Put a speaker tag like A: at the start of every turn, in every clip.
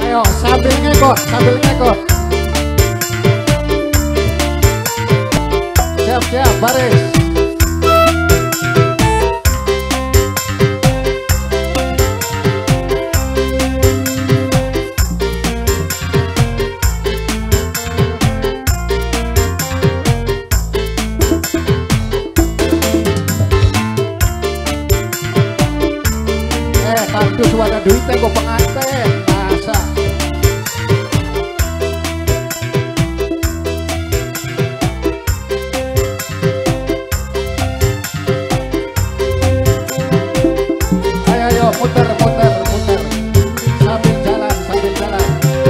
A: Ayo sambil ngekot, sambil ngekot. Siap-siap baris. Kardus wadah duitnya gue pengantin masa. Ayo muter muter muter sambil jalan sambil jalan.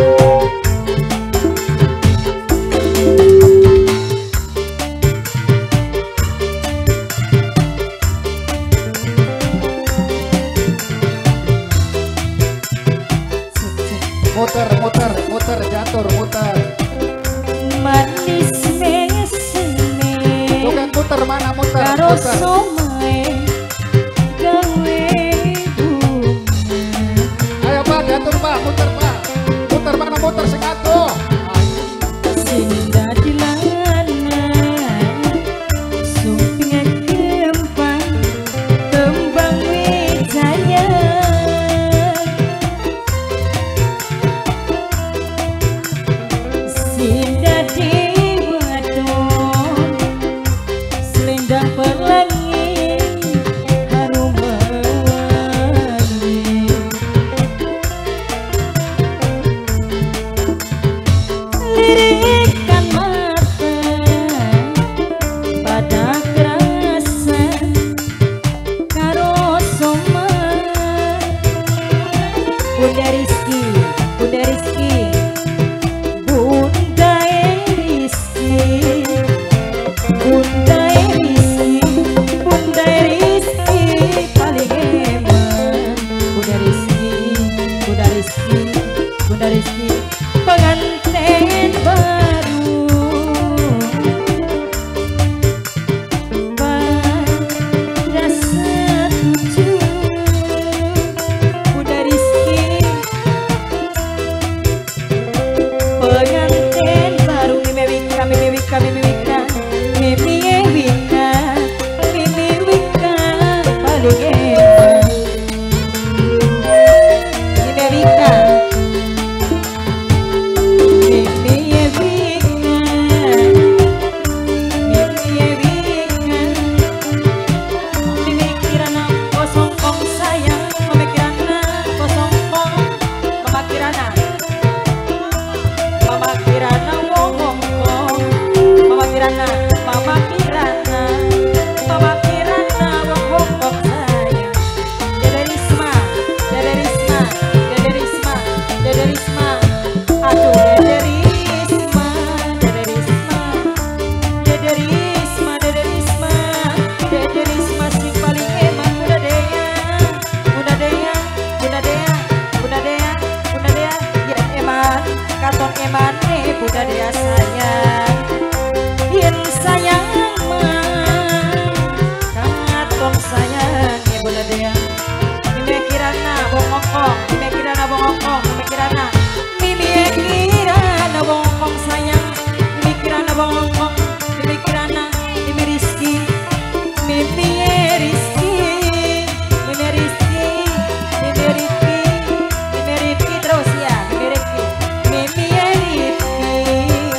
A: Muter muter muter jatuh muter.
B: Manis mesene.
A: Bukan muter mana muter
B: Karo
A: muter.
B: somae gawe bunga.
A: Ayo Pak jatuh Pak muter Pak. Muter mana muter sing atuh.
B: Sinda dilana sumpingan kempang tembang wijaya. Sinda di wadon selendang pelangi harum mewangi. Lirikan mata pada kerasa karo soma. Bunda Rizki, Bunda Rizki, Bunda Rizki, Bunda Rizki, Bunda Rizki paling hebat. Bunda Rizki, Bunda Rizki, Bunda Rizki pengantin baru. Pada setuju Bunda Rizki pengantin baru. Mimi Wika, Mimi Wika, Mimi Wika, Mimi Wika, Mimi Wika paling hebat. Mimi Wika, Mimi Wika, Mimi Wika, Mimi Kirana kosong kong sayang, Mami Kirana kosong kong, Mama Kirana. Mama Kirana wong wong wong, Mama Kirana, Mama Kirana, Mama Kirana wong wong wong sayang. Dede Risma, Dede Risma, Dede Risma, Dede Risma, aduh Dede Risma, Dede Risma, Dede Risma, Dede Risma, Dede Risma sing paling hebat. Bunda Dea, Bunda Dea, Bunda Dea, Bunda Dea, Bunda Dea, ya eman, katon eman Bunda Dea sayang, yen sayang mah, katon sayang ya Bunda Dea. Mimi Kirana bongokong, Mimi Kirana bongokong, Mimi Kirana, Mimi Kirana bongokong sayang, Mimi Kirana bongokong, Mimi Kirana, Mimi Rizki, Mimi Rizki, Mimi Rizki, Mimi Rizki, Mimi Rizki terus ya, Mimi Rizki, Mimi Rizki,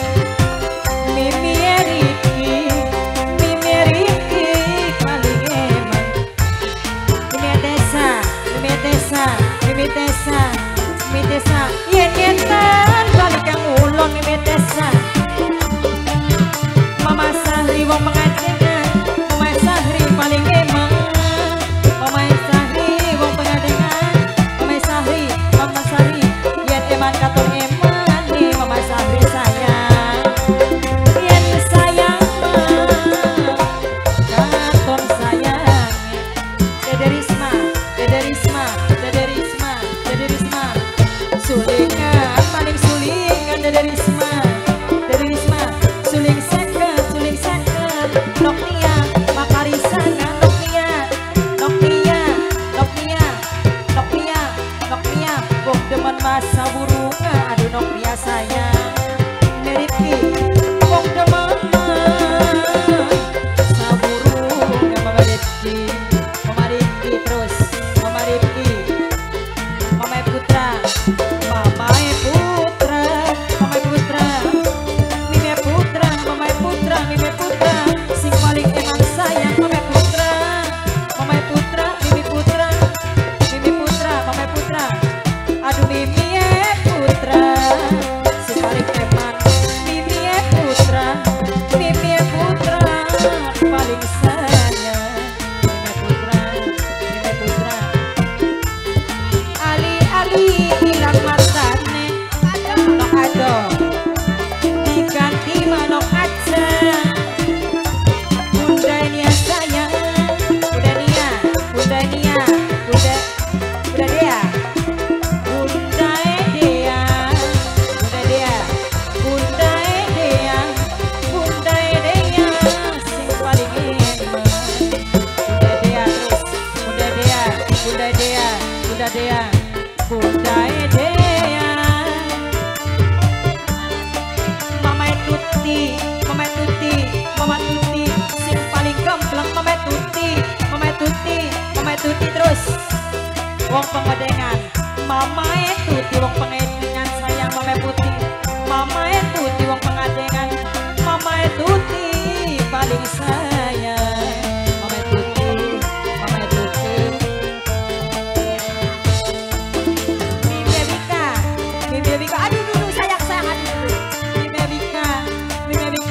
B: teman masa burunga aduh nok biasanya Meripki wong demen saburunga Mama Ripki terus Mama Ripki Mama Putra Mama Putra Mama Putra Mime Putra Mama Putra Mime Putra sing paling emang sayang Mama Putra Mama Putra Mimi Putra Mimi Putra Mama Putra aduh Mimi Putra sing paling emang Mimi Putra Mimi Putra paling sayang Mimi Putra Mimi Putra Ali hilang matane nok ado diganti manok aja Bunda Nia sayang Bunda Nia Bunda Nia Bunda Dea Bunda Dea Bunda Dea Bunda Dea Bunda Dea sing paling enak Bunda Dea terus Bunda Dea Bunda Dea Bunda Dea Bunda Dea Mama Tuti Mama Tuti Mama Tuti sing paling gemplang Mama Tuti Mama Tuti Mama Tuti terus wong pengedengan Mama Tuti wong pengedengan sayang Mama Putih Mama Tuti wong pengedengan Mama Tuti paling sayang Mama Tuti Mama Tuti Mimi Wika aduh dulu sayang aduh Mimi Wika Mimi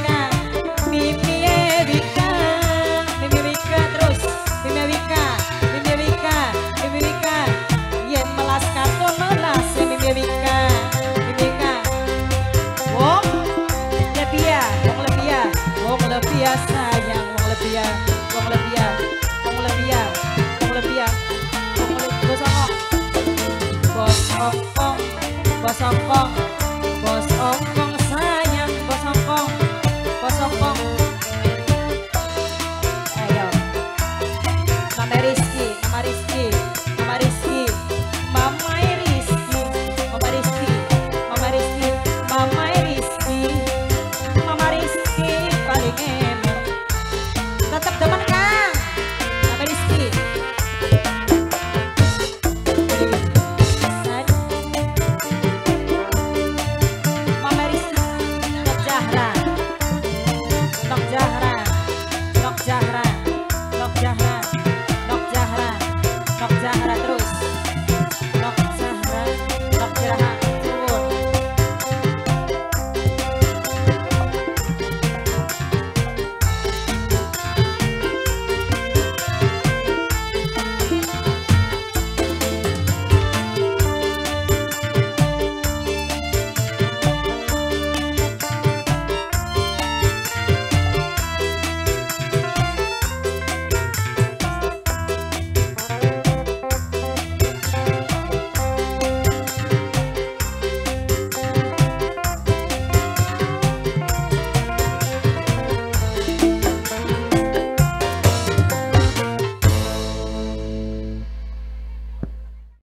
B: Wika terus Mimi Wika yen melas karton melas Mimi Wika wong lebih ya sayang wong lebih ya bos ongkong sayang bos ongkong ayo Mama Rizky Mama Rizky Mama Rizky Mama Rizky Mama Rizky Mama Rizky Mama Rizky Mama Rizky paling enak tetap teman Kang Mama Rizky Nok Zahra terus Nok Zahra